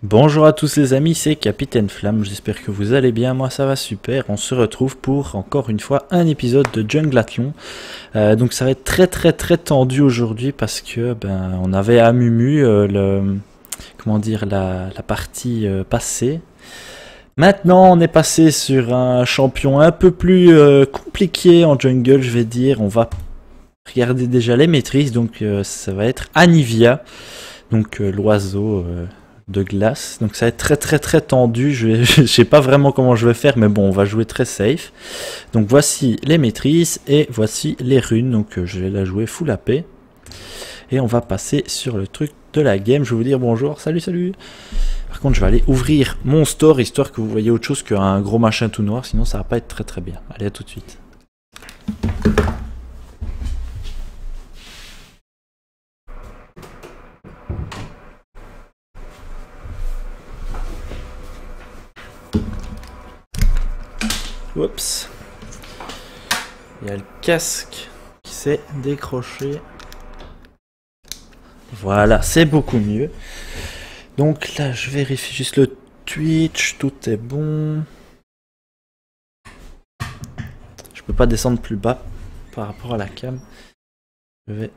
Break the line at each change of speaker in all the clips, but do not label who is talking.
Bonjour à tous les amis, c'est Capitaine Flamme, j'espère que vous allez bien, moi ça va super, on se retrouve pour encore une fois un épisode de Junglathlon. Donc ça va être très tendu aujourd'hui parce que on avait à Mumu la partie passée. Maintenant on est passé sur un champion un peu plus compliqué en jungle, je vais dire. On va regarder déjà les maîtrises, donc ça va être Anivia, donc l'oiseau de glace. Donc ça va être très tendu. Je sais pas vraiment comment je vais faire, mais bon, on va jouer très safe. Donc voici les maîtrises et voici les runes. Donc je vais la jouer full AP. Et on va passer sur le truc de la game. Je vais vous dire bonjour, salut. Par contre, je vais aller ouvrir mon store, histoire que vous voyez autre chose qu'un gros machin tout noir. Sinon, ça va pas être très bien. Allez, à tout de suite. Oups. Il y a le casque qui s'est décroché. Voilà, c'est beaucoup mieux. Donc là, je vérifie juste le Twitch, tout est bon. Je peux pas descendre plus bas par rapport à la cam. Je vais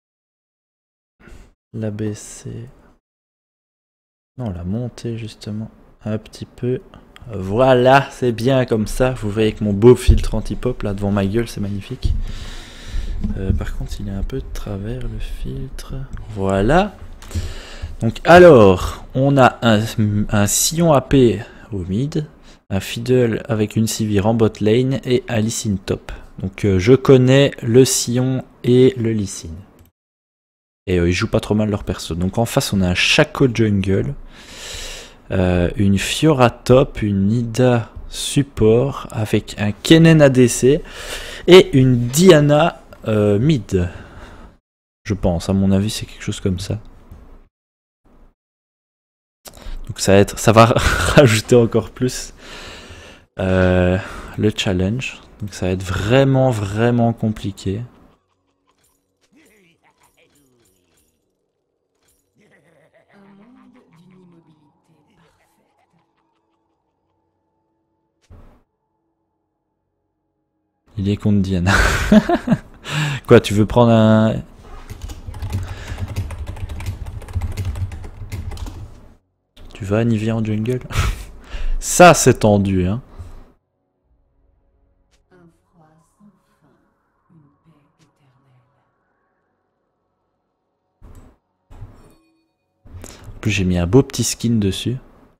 la baisser. Non, la monter justement un petit peu. Voilà, c'est bien comme ça. Vous voyez avec mon beau filtre anti-pop là devant ma gueule, c'est magnifique. Par contre, il est un peu de travers le filtre. Voilà. Donc alors, on a un sillon AP au mid, un fiddle avec une sivir en bot lane et un Lee Sin top. Donc je connais le sillon et le Lee Sin. Et ils jouent pas trop mal leur perso. Donc en face on a un Shaco jungle, une Fiora top, une Nida support avec un Kennen ADC et une Diana mid. Je pense, à mon avis c'est quelque chose comme ça. Donc ça va rajouter encore plus le challenge. Donc ça va être vraiment compliqué. Il est contre Diana. Quoi, tu veux prendre un... Tu vas Anivia en jungle? Ça c'est tendu, hein. En plus j'ai mis un beau petit skin dessus.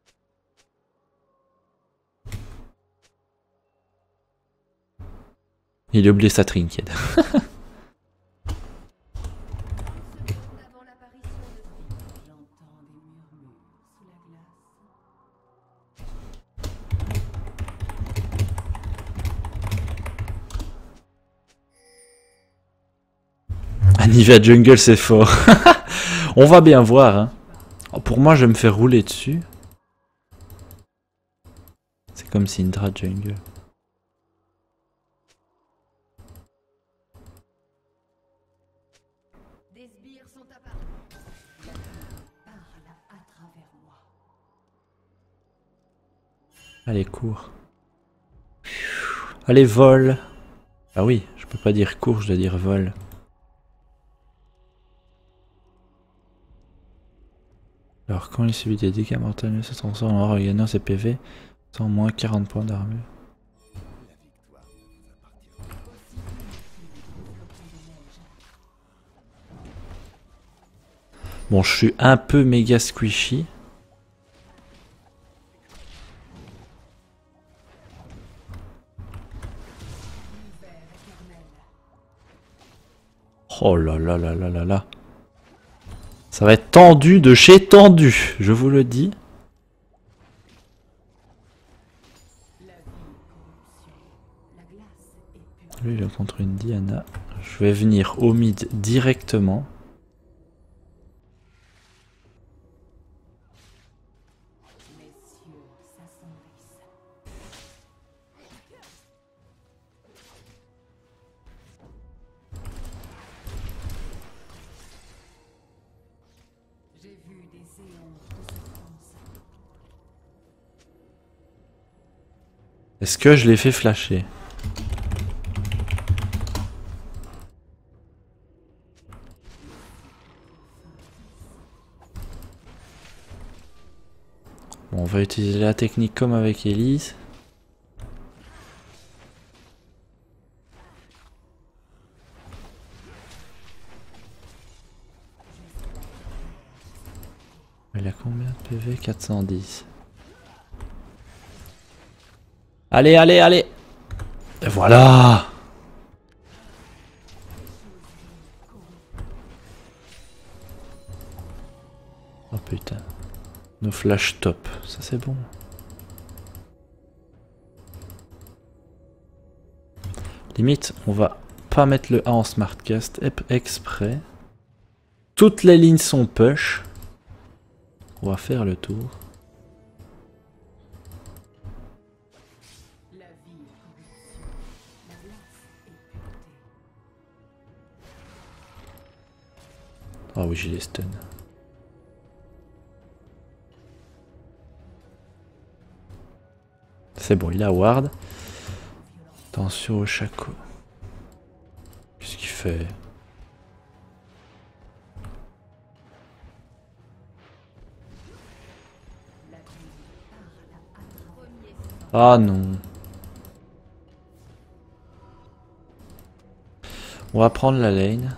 Il a oublié sa trinket. Anivia jungle c'est fort. On va bien voir, hein. Pour moi je vais me faire rouler dessus. C'est comme Syndra jungle. Allez, cours. Allez, vol. Ah oui, je peux pas dire cours, je dois dire vol. Alors, quand il subit des dégâts mortels, se transforme en regagnant ses PV, sans moins 40 points d'armure. Bon, je suis un peu méga squishy. Oh là. Ça va être tendu de chez tendu, je vous le dis. Lui, il est contre une Diana. Je vais venir au mid directement. Est-ce que je l'ai fait flasher? Bon, on va utiliser la technique comme avec Elise. Il a combien de PV? 410. Allez, allez, allez! Et voilà! Oh putain. Nos flash top, ça c'est bon. Limite, on va pas mettre le A en smartcast exprès. Toutes les lignes sont push. On va faire le tour. Ah oui, j'ai les stuns. C'est bon, il a ward. Attention au Shaco. Qu'est-ce qu'il fait? Ah non. On va prendre la lane.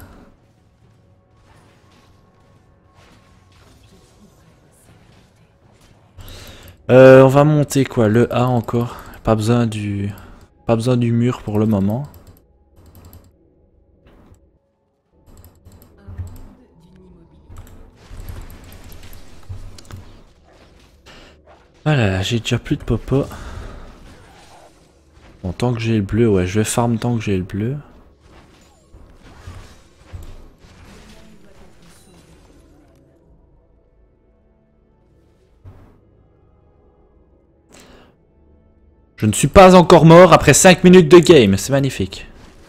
On va monter quoi? Le A encore. Pas besoin du mur pour le moment. Voilà, j'ai déjà plus de popo. Bon, tant que j'ai le bleu, ouais, je vais farm tant que j'ai le bleu. Je ne suis pas encore mort après 5 minutes de game, c'est magnifique.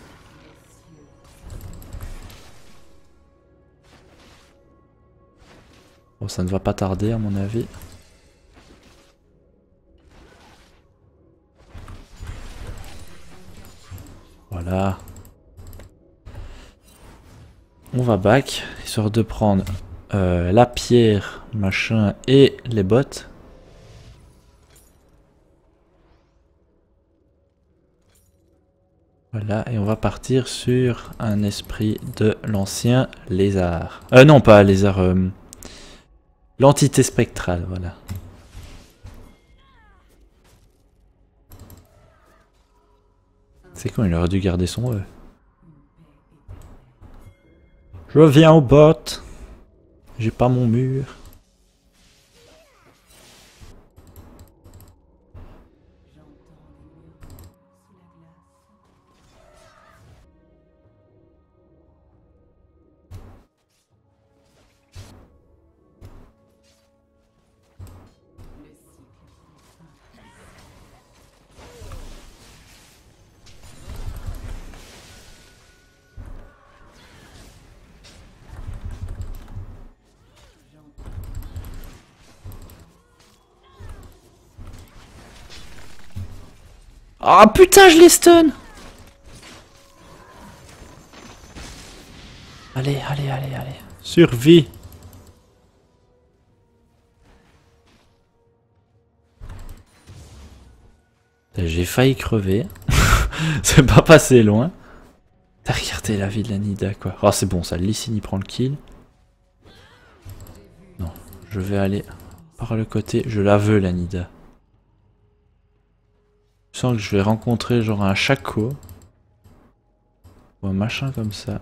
Bon, ça ne va pas tarder à mon avis. Voilà. On va back, histoire de prendre la pierre, machin, et les bottes. Voilà, et on va partir sur un esprit de l'ancien lézard. Non, pas lézard, l'entité spectrale, voilà. C'est quand il aurait dû garder son E. Je viens au bot. J'ai pas mon mur. Ah putain, je les stun. Allez, allez, allez, allez. Survie. J'ai failli crever. C'est pas passé loin. T'as regardé la vie de la Nida quoi. Oh c'est bon ça, Lee Sin il prend le kill. Non, je vais aller par le côté. Je la veux la Nida. Je sens que je vais rencontrer genre un Shaco. Ou un machin comme ça.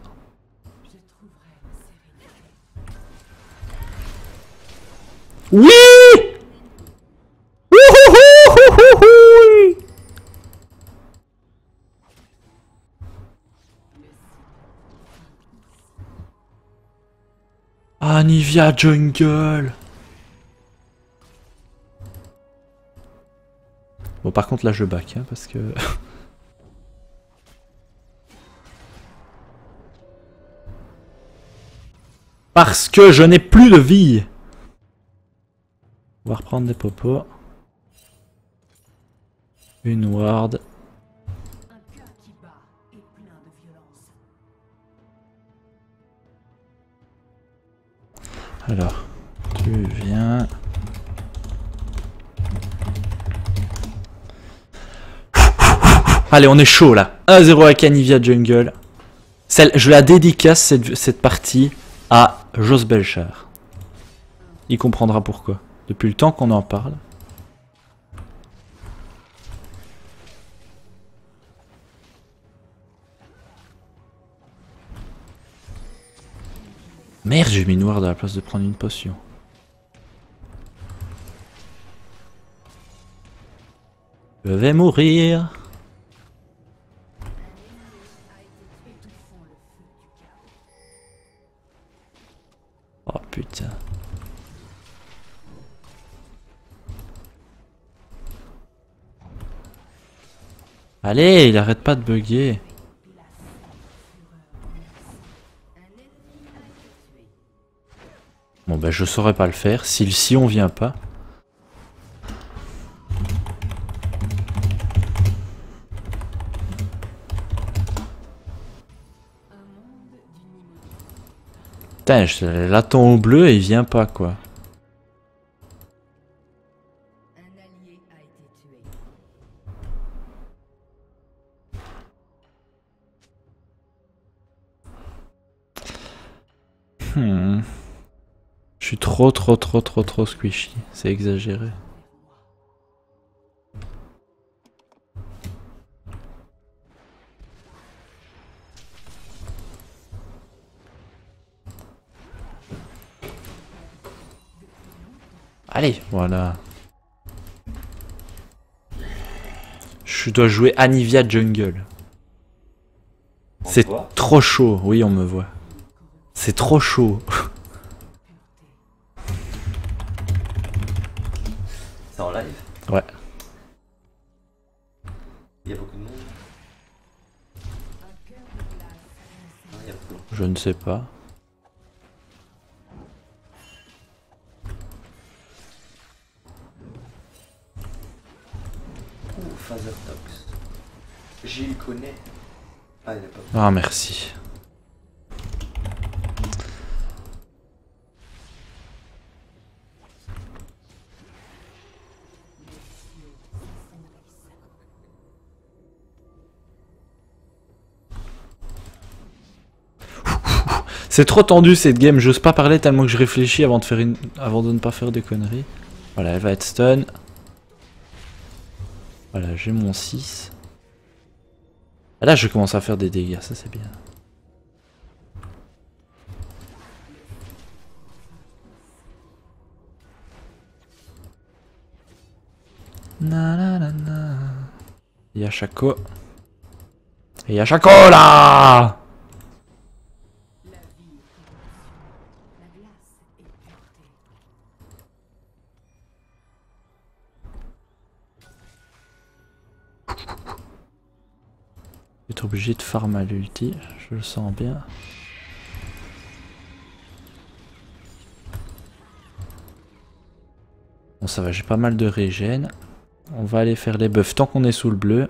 Oui! Ah, Nivea Jungle. Bon, par contre, là, je back, hein, parce que... parce que je n'ai plus de vie. On va reprendre des popos. Une ward. Alors, tu viens. Allez, on est chaud là. 1-0 avec Anivia Jungle. Je la dédicace cette partie à Jos Belchar. Il comprendra pourquoi. Depuis le temps qu'on en parle. Merde, j'ai mis noir à la place de prendre une potion. Je vais mourir. Oh putain. Allez, il arrête pas de bugger. Bon bah je saurais pas le faire si on vient pas. Putain, je l'attends au bleu et il vient pas quoi. Je suis trop squishy, c'est exagéré. Allez, voilà. Je dois jouer Anivia Jungle. C'est trop chaud, oui on me voit. C'est trop chaud.
C'est en live?
Ouais.
Il y a beaucoup de monde? Non, il y a beaucoup de monde.
Je ne sais pas.
Oh, Fathertox. Gilles connaît. Ah, il est pas.
Ah merci. C'est trop tendu cette game, j'ose pas parler tellement que je réfléchis avant de ne pas faire des conneries. Voilà, elle va être stun. Voilà, j'ai mon 6. Ah, là je commence à faire des dégâts, ça c'est bien. Nanana. Il y a Chaco. Et il y a Chaco là. Je vais être obligé de farm à l'ulti, je le sens bien. Bon ça va, j'ai pas mal de régène. On va aller faire les buffs tant qu'on est sous le bleu.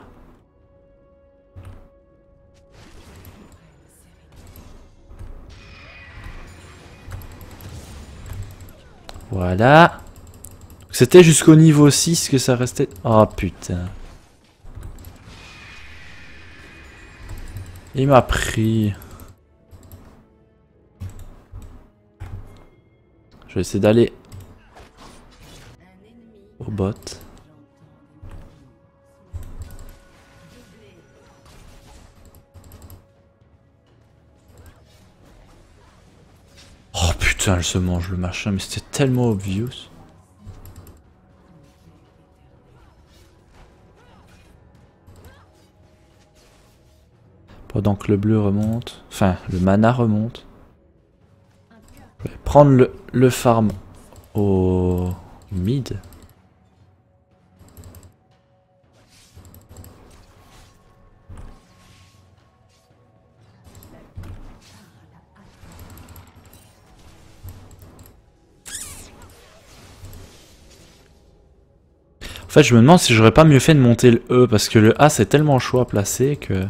Voilà. C'était jusqu'au niveau 6 que ça restait. Oh putain. Il m'a pris. Je vais essayer d'aller au bot. Oh putain, elle se mange le machin, mais c'était tellement obvious. Pendant que le bleu remonte, enfin le mana remonte. Je vais prendre le farm au mid. fait, je me demande si j'aurais pas mieux fait de monter le E, parce que le A c'est tellement chaud à placer que...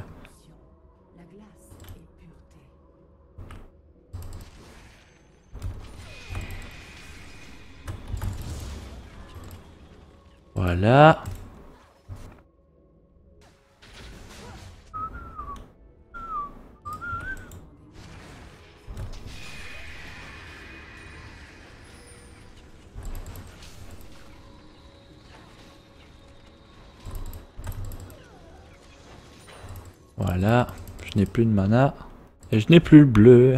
Voilà. Voilà. Je n'ai plus de mana. Et je n'ai plus le bleu.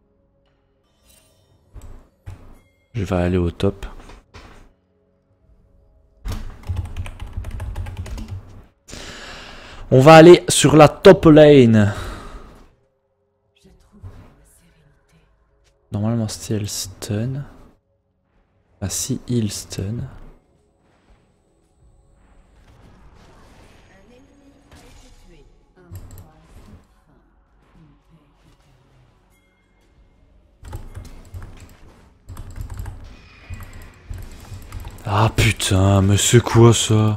Je vais aller au top. On va aller sur la top lane. Normalement si elle stun. Ah si il stun. Ah putain, mais c'est quoi ça?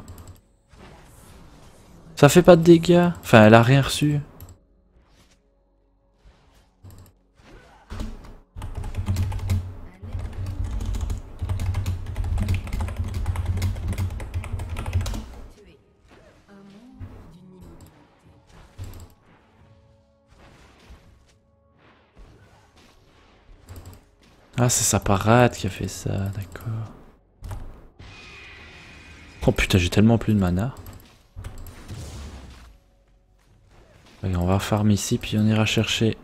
Ça fait pas de dégâts. Enfin, elle a rien reçu. Ah, c'est sa parade qui a fait ça, d'accord. Oh putain, j'ai tellement plus de mana. Allez, on va farm ici, puis on ira chercher.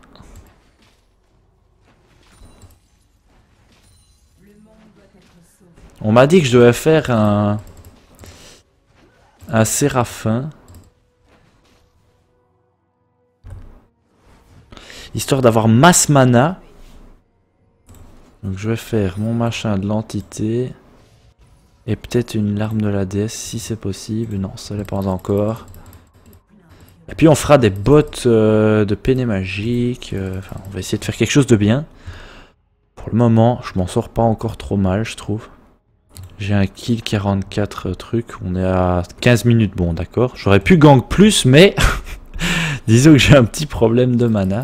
On m'a dit que je devais faire un séraphin. Histoire d'avoir masse mana. Donc je vais faire mon machin de l'entité. Et peut-être une larme de la déesse si c'est possible. Non, ça l'est pas encore. Et puis on fera des bottes de peiné magique. Enfin, on va essayer de faire quelque chose de bien. Pour le moment, je m'en sors pas encore trop mal, je trouve. J'ai un kill 44 trucs. On est à 15 minutes. Bon, d'accord. J'aurais pu gang plus, mais disons que j'ai un petit problème de mana.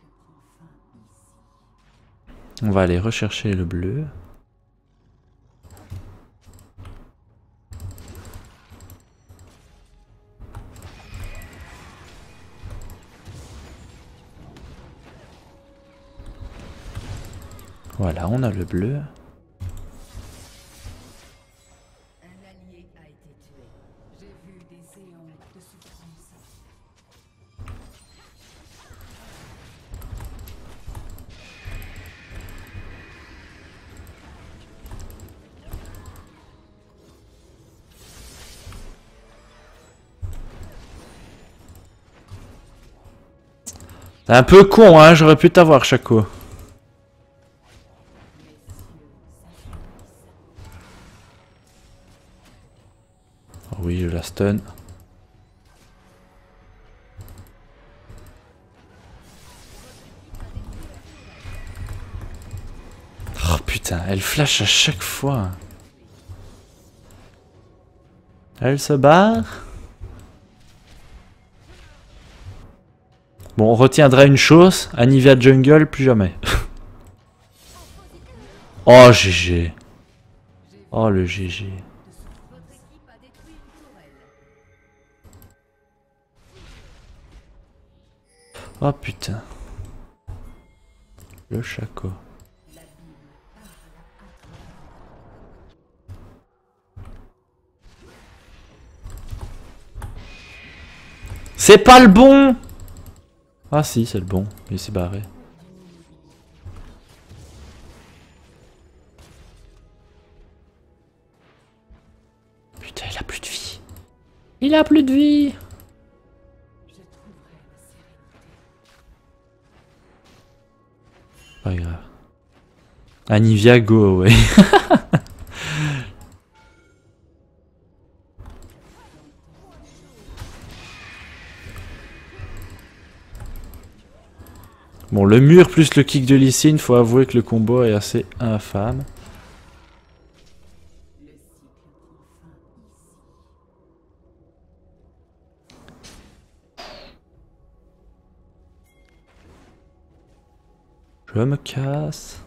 On va aller rechercher le bleu. Voilà, on a le bleu.
Un allié a été tué. J'ai vu des éons de souffrance.
T'es un peu con, hein, j'aurais pu t'avoir, Chaco. Oui, je la stun. Oh putain, elle flash à chaque fois. Elle se barre. Bon, on retiendra une chose, Anivia Jungle, plus jamais. Oh, GG. Oh, le GG.
Votre équipe a détruit une tourelle.
Oh putain. Le Chaco. C'est pas le bon! Ah si, c'est le bon. Il s'est barré. Putain, il a plus de vie. Il a plus de vie. Pas grave. Anivia, go away. Bon, le mur plus le kick de Lysine, faut avouer que le combo est assez infâme. Je me casse.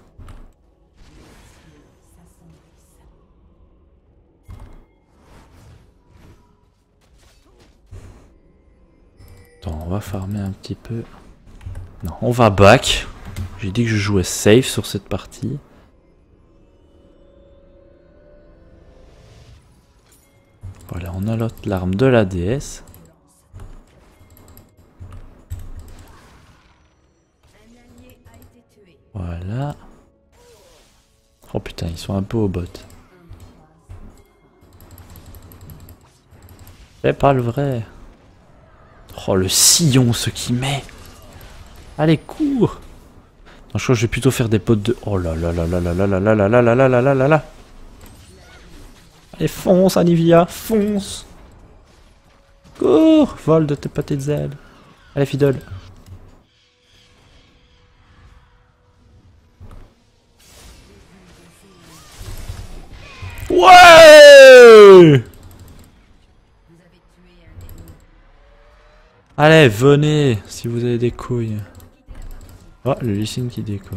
Attends, on va farmer un petit peu. Non, on va back. J'ai dit que je jouais safe sur cette partie. Voilà, on a l'arme de la déesse. Voilà. Oh putain, ils sont un peu au bot. C'est pas le vrai. Oh le sillon ce qui met. Allez cours. Non, je crois que je vais plutôt faire des potes de... Oh là là là là là là là là là là là là là là là là. Allez fonce Anivia, fonce. Cours. Vole de tes petites ailes. Allez Fiddle. Ouais. Allez, venez, si vous avez des couilles. Oh, le Lee Sin qui déco.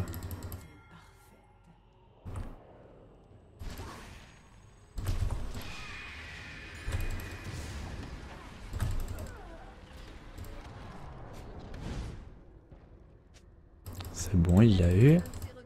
C'est bon, il l'a eu.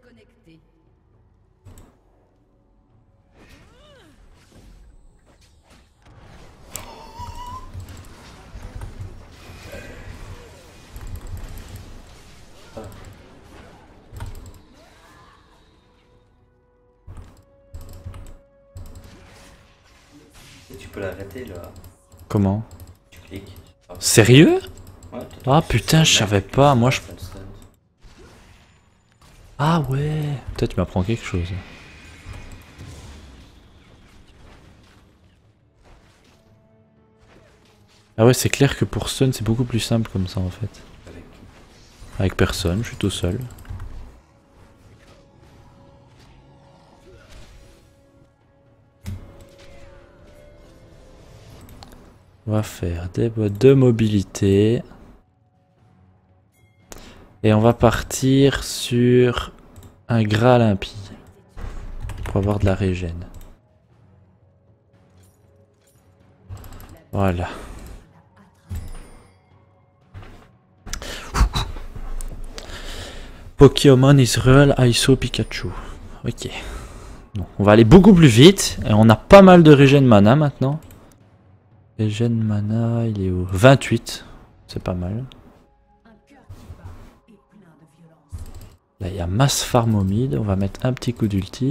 Et tu peux l'arrêter là.
Comment?
Tu cliques.
Sérieux?
Ouais,
Ah putain, je savais pas. Moi je... Ah ouais. Peut-être tu m'apprends quelque chose. Ah ouais, c'est clair que pour stun c'est beaucoup plus simple comme ça en fait. Avec personne, je suis tout seul. On va faire des bottes de mobilité. Et on va partir sur un Graal impie. Pour avoir de la régène. Voilà. Pokémon Israel ISO Pikachu. Ok. Donc, on va aller beaucoup plus vite. Et on a pas mal de régène mana maintenant. Régène mana, il est où? 28. C'est pas mal. Là, il y a masse farm au mid. On va mettre un petit coup d'ulti.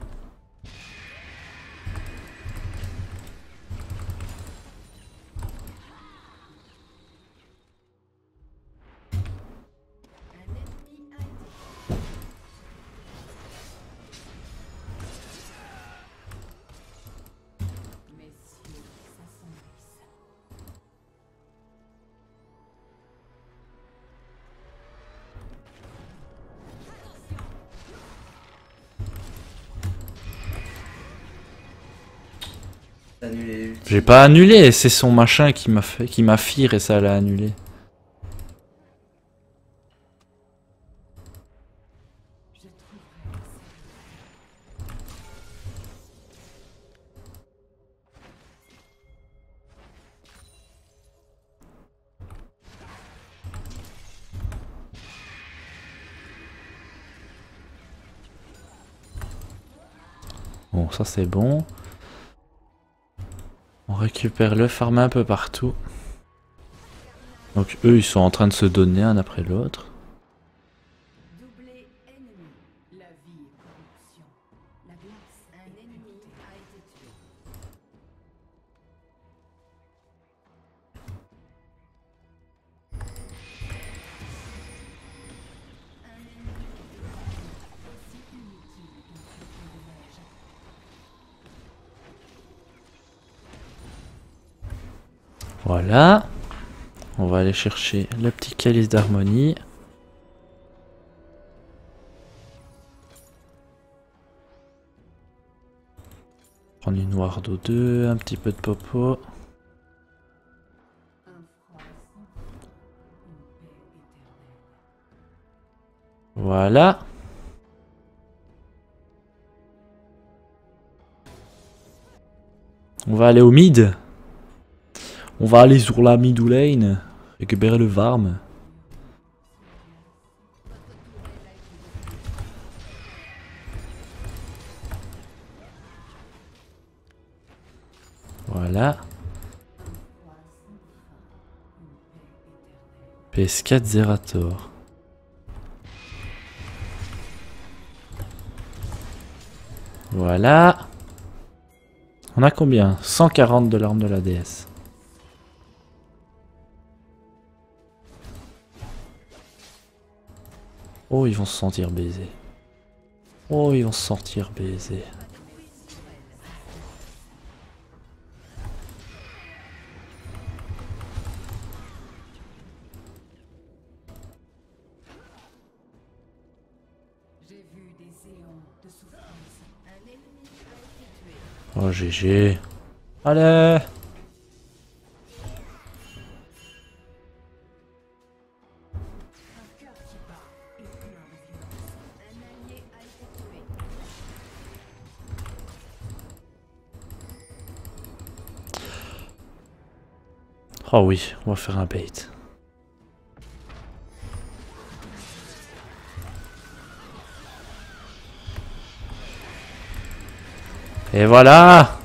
J'ai pas annulé, c'est son machin qui m'a fait, qui m'a fire et ça l'a annulé. Bon, ça c'est bon. On récupère le farm un peu partout. Donc eux ils sont en train de se donner un après l'autre. Voilà. On va aller chercher le petit calice d'harmonie. Prendre une Wardo 2, un petit peu de popo. Voilà. On va aller au mid. On va aller sur la mid lane. Récupérer le Varm. Voilà. PS4 Zerator. Voilà. On a combien? 140 de l'arme de la déesse. Oh, ils vont se sentir baisés. Oh, ils vont se sentir baisés.
J'ai vu des éons de souffrance. Un ennemi a été tué.
Oh, GG. Allez.
Un cœur qui bat et plein de violence. Un allié a été tué.
Oh oui, on va faire un bait. Et voilà.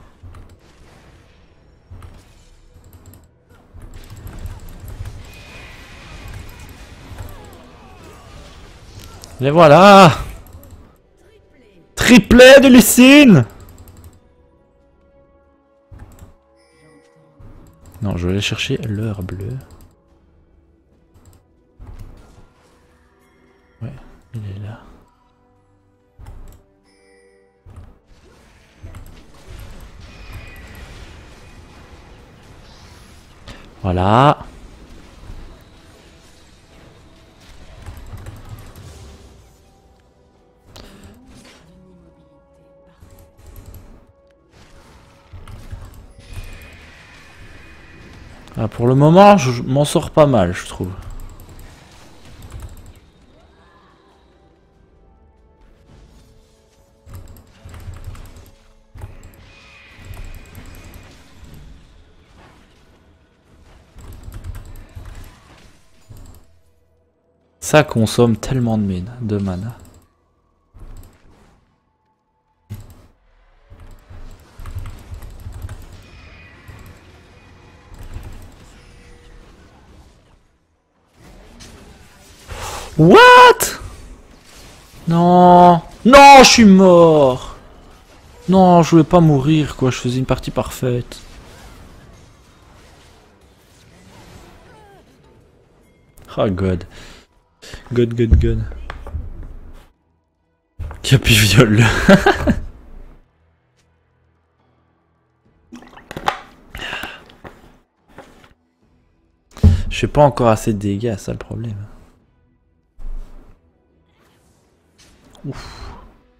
Et voilà. Triplé de Lucine. Non, je vais aller chercher l'heure bleue. Ouais, il est là. Voilà. Ah, pour le moment, je m'en sors pas mal, je trouve. Ça consomme tellement de mine, de mana. What? Non. Non, je suis mort. Non, je voulais pas mourir, quoi. Je faisais une partie parfaite. Oh god. God. Capi viole. Je fais pas encore assez de dégâts, ça le problème. Ouf.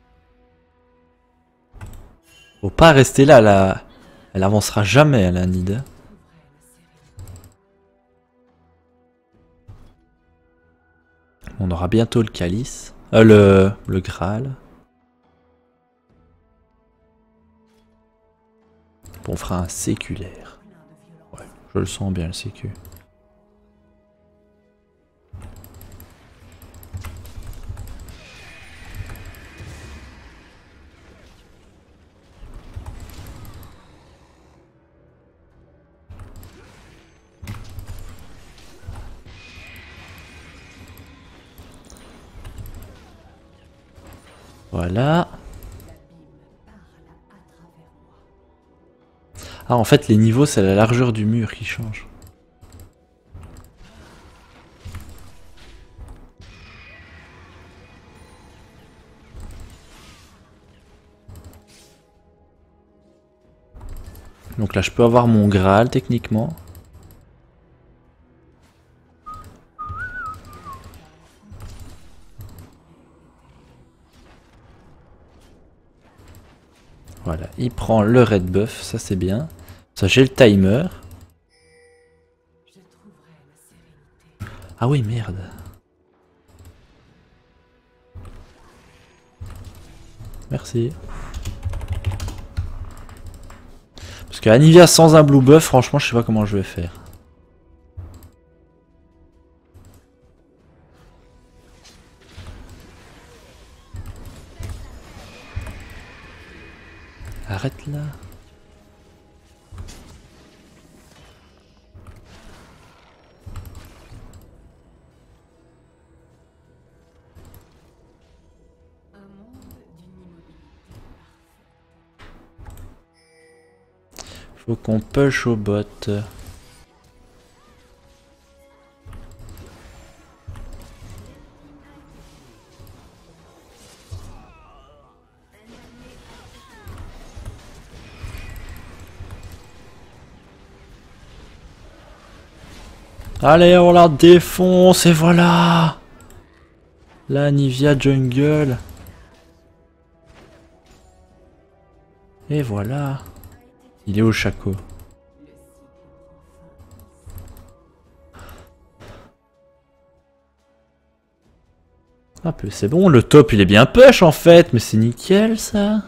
Faut pas rester là, là. Elle avancera jamais, la Nida. On aura bientôt le calice. Le Graal. On fera un séculaire. Ouais, je le sens bien le sécu. Voilà. Ah, en fait, les niveaux, c'est la largeur du mur qui change. Donc là, je peux avoir mon Graal, techniquement. Voilà, il prend le red buff, ça c'est bien. Ça, j'ai le timer. Ah oui, merde. Merci. Parce que Anivia sans un blue buff, franchement, je sais pas comment je vais faire. Arrête là. Faut qu'on push au bot. Allez, on la défonce et voilà. La Nivea jungle. Et voilà. Il est au Chaco. Ah peu c'est bon, le top il est bien push en fait, mais c'est nickel ça.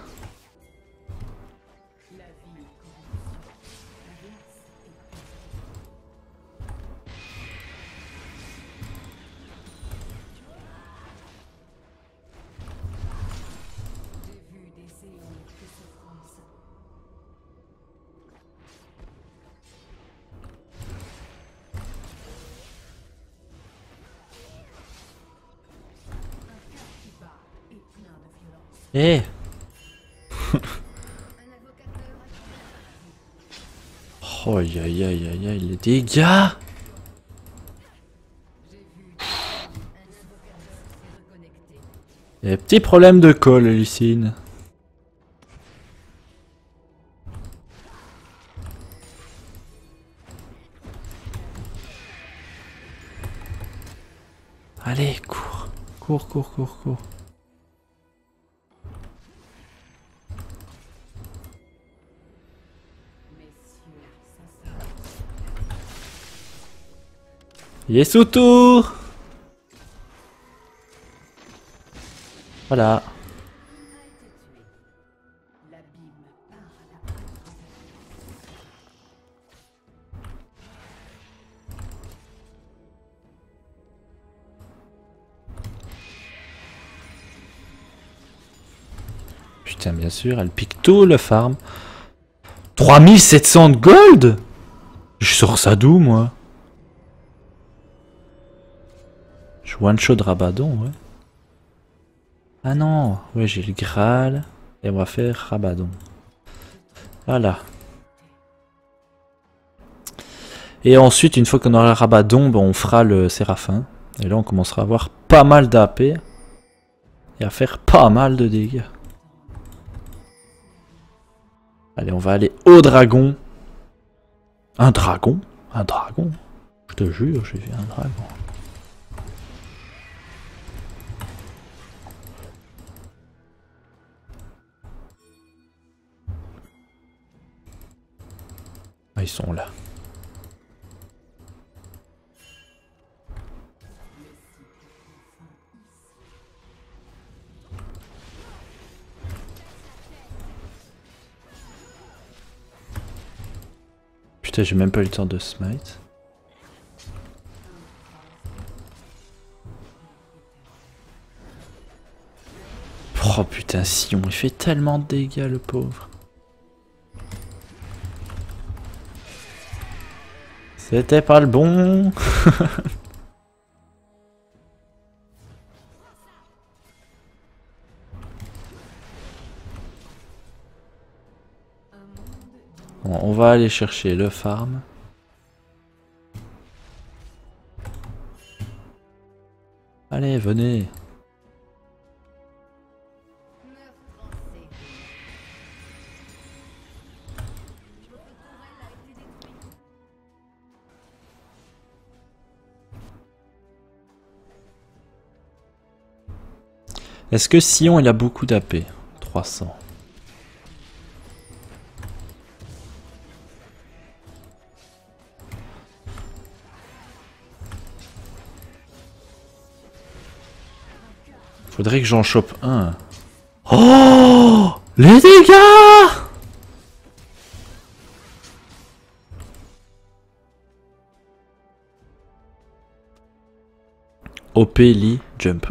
Eh. Oh aïe aïe aïe aïe aïe les dégâts. Il y a des petits problèmes de call, Lucine. Allez, cours. Cours, cours, cours, cours. Il est sous tour. Voilà. Putain, bien sûr, elle pique tout le farm. 3700 de gold. Je sors ça d'où, moi? Je one-shot Rabadon, ouais. Ah non, ouais, j'ai le Graal. Et on va faire Rabadon. Voilà. Et ensuite, une fois qu'on aura le Rabadon, ben, on fera le Séraphin. Et là, on commencera à avoir pas mal d'AP. Et à faire pas mal de dégâts. Allez, on va aller au dragon. Un dragon? Un dragon? Je te jure, j'ai vu un dragon. Ah, ils sont là. Putain, j'ai même pas eu le temps de smite. Oh putain, Sion, il fait tellement de dégâts, le pauvre. C'était pas le bon. Bon, on va aller chercher le farm. Allez, venez. Est-ce que Sion il a beaucoup d'AP? 300. Faudrait que j'en chope un. Oh! Les dégâts! OP Lee jump.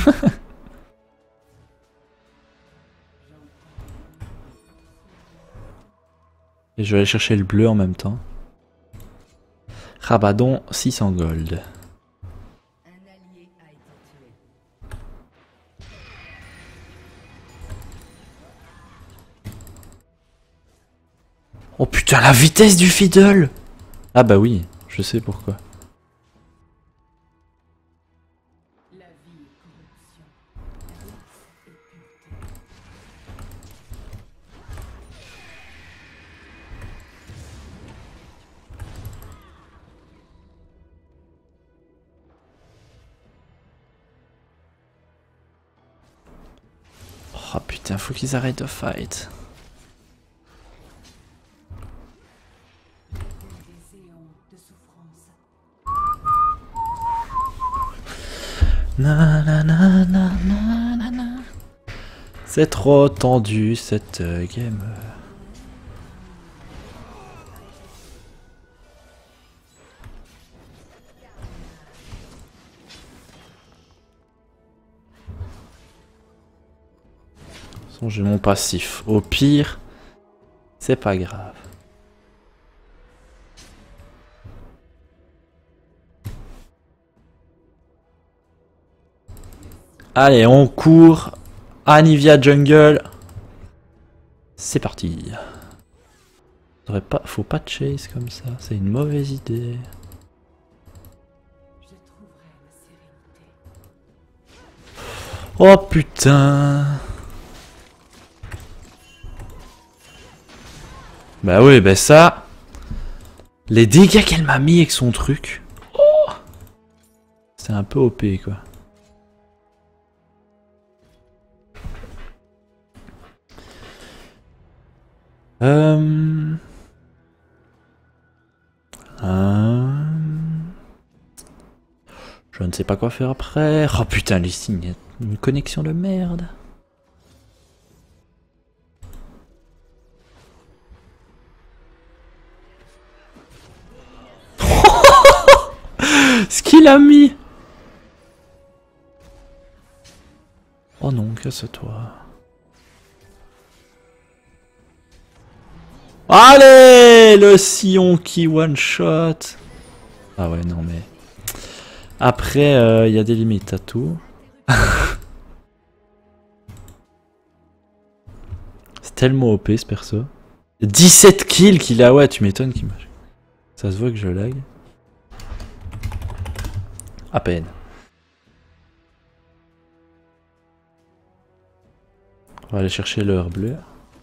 Et je vais aller chercher le bleu en même temps. Rabadon 600 gold.
Un allié a été tué.
Oh putain, la vitesse du fiddle! Ah bah oui, je sais pourquoi.
La vie est corruption. La glace est pureté.
Oh putain, faut qu'ils arrêtent de fight.
Des éons de souffrance.
Na, na, na, na, na, na, na. C'est trop tendu cette game. De toute façon, j'ai mon passif. Au pire, c'est pas grave. Allez, on court. Anivia Jungle. C'est parti. Faut pas chase comme ça, c'est une mauvaise idée.
Je trouverai la sérénité.
Oh putain. Bah oui, bah ça. Les dégâts qu'elle m'a mis avec son truc. Oh, c'est un peu OP quoi. Je ne sais pas quoi faire après. Oh putain, les signes, une connexion de merde. Ce qu'il a mis. Oh non, casse-toi. Allez, le sillon qui one shot. Ah ouais, non mais. Après, il y a des limites à tout. C'est tellement OP ce perso. 17 kills qu'il a, ouais, tu m'étonnes qu'il m'a. Ça se voit que je lag. À peine. On va aller chercher l'heure bleue.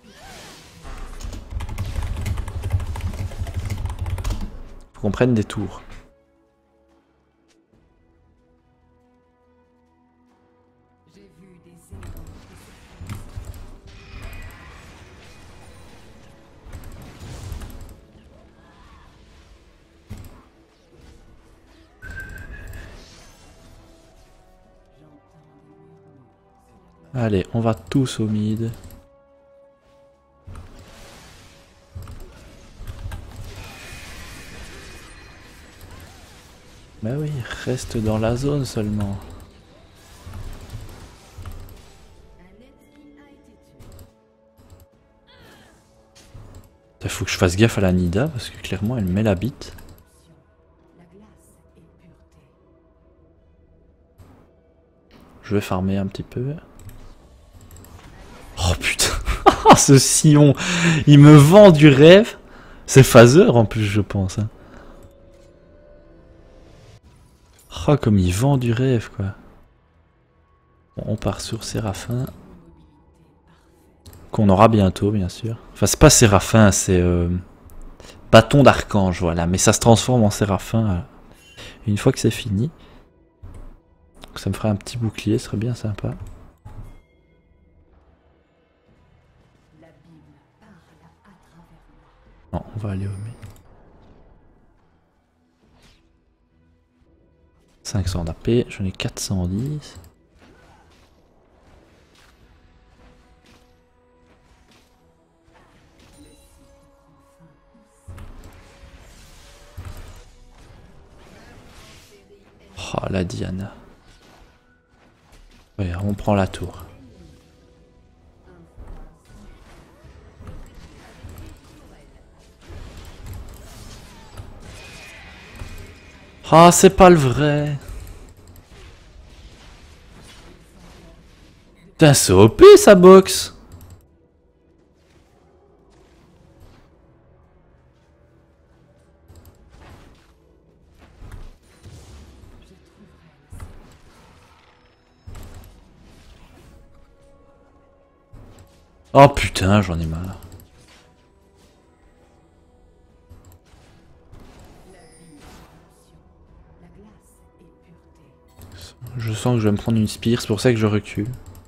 Faut qu'on prenne des tours.
J'ai vu des éons de souffrance. J'entends des murmures.
Allez, on va tous au mid. Bah oui, reste dans la zone seulement.
Un ennemi a été tué.
Il faut que je fasse gaffe à la Nida parce que clairement elle met la bite.
La glace est pureté.
Je vais farmer un petit peu. Oh putain, ce sillon, il me vend du rêve. C'est Phaser en plus je pense. Hein. Oh comme il vend du rêve quoi. Bon, on part sur Séraphin. Qu'on aura bientôt bien sûr. Enfin c'est pas Séraphin, c'est bâton d'archange voilà. Mais ça se transforme en Séraphin une fois que c'est fini. Donc, ça me fera un petit bouclier, ce serait bien sympa.
L'abîme parle à travers moi.
Non, on va aller au mid. 500 d'AP, j'en ai 410. la Diana. Ouais, on prend la tour. Ah, c'est pas le vrai. Putain, c'est OP sa box. Oh putain, j'en ai marre. Je sens que je vais me prendre une spire, c'est pour ça que je recule.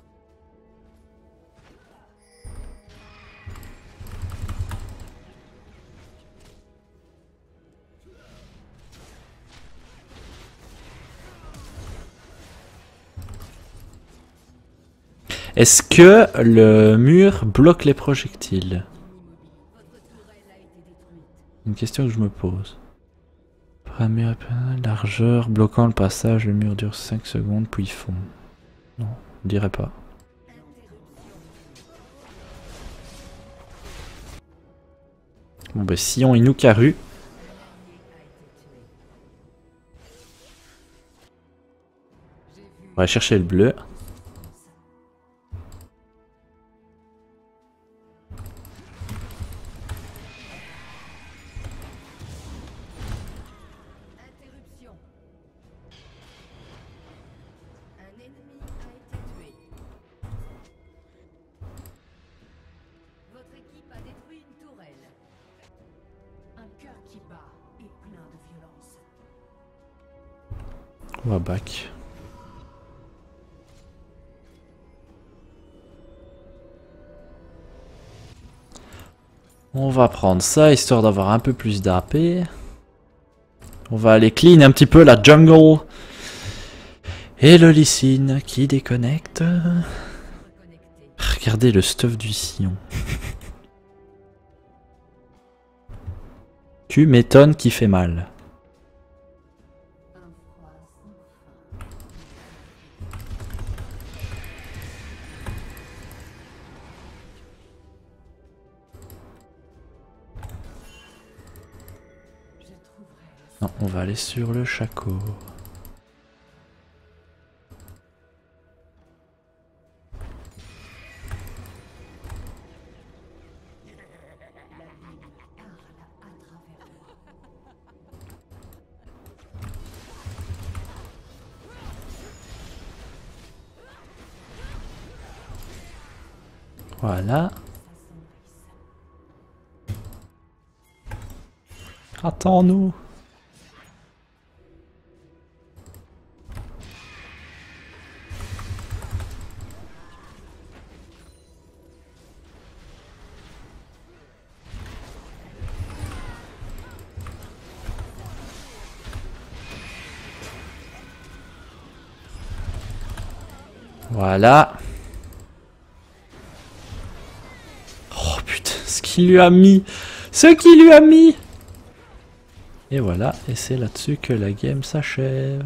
Est-ce que le mur bloque les projectiles? Une question que je me pose. Première largeur, bloquant le passage, le mur dure 5 secondes, puis fond. Non, je dirais pas. Bon bah Sion Inukaru. On va chercher le bleu. On va back. On va prendre ça histoire d'avoir un peu plus d'AP. On va aller clean un petit peu la jungle. Et le Lee Sin qui déconnecte. Regardez le stuff du Sion. Tu m'étonnes qui fait mal. Non, on va aller sur le Shaco. Voilà. Attends-nous. Voilà. Oh putain, ce qu'il lui a mis. Ce qu'il lui a mis. Et voilà, et c'est là-dessus que la game s'achève.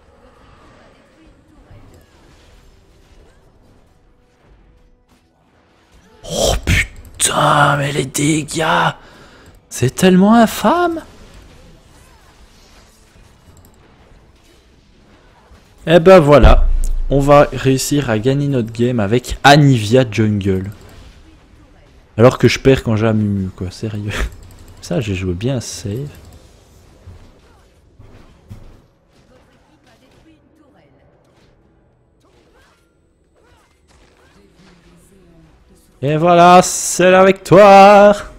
Oh putain, mais les dégâts. C'est tellement infâme. Et ben voilà. On va réussir à gagner notre game avec Anivia Jungle. Alors que je perds quand j'ai un Mumu, quoi, sérieux. Ça, j'ai joué bien save. Et voilà, c'est la victoire.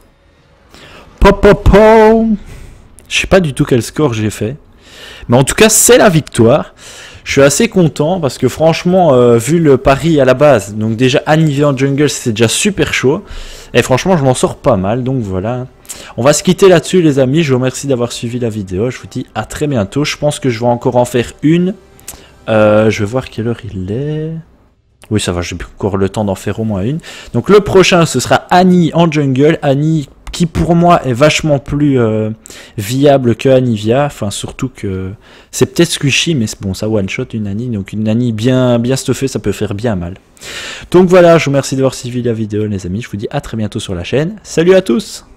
Popopo. Je sais pas du tout quel score j'ai fait. Mais en tout cas, c'est la victoire. Je suis assez content parce que franchement, vu le pari à la base, donc déjà Anivia en jungle, c'était déjà super chaud. Et franchement, je m'en sors pas mal, donc voilà. On va se quitter là-dessus les amis, je vous remercie d'avoir suivi la vidéo. Je vous dis à très bientôt, je pense que je vais encore en faire une. Je vais voir quelle heure il est. Oui, ça va, j'ai encore le temps d'en faire au moins une. Donc le prochain, ce sera Annie en jungle, Annie qui pour moi est vachement plus viable que Anivia, enfin surtout que c'est peut-être squishy, mais bon, ça one shot une Annie, donc une Annie bien stuffée, ça peut faire bien mal. Donc voilà, je vous remercie d'avoir suivi la vidéo les amis, je vous dis à très bientôt sur la chaîne, salut à tous.